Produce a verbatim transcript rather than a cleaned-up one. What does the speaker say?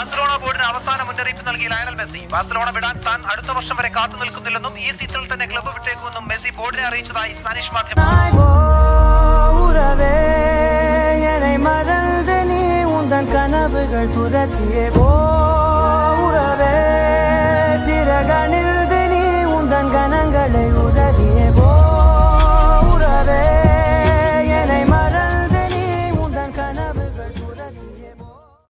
Barcelona ബോർഡിന് അവസാന മുന്നറിയിപ്പ് നൽകി ലയണൽ മെസ്സി. ബാഴ്സലോണ വിടാൻ താൻ അടുത്ത വർഷം വരെ കാത്തു നിൽക്കുന്നില്ലെന്നും ഈ സീസണിൽ തന്നെ ക്ലബ്ബ് വിട്ടേക്കുമെന്നും മെസ്സി ബോർഡിനെ അറിയിച്ചതായി സ്പാനിഷ് മാധ്യമം. கனவுகள் துரத்தியே போரவே சிறகணில் நீ உந்தன் கணங்களை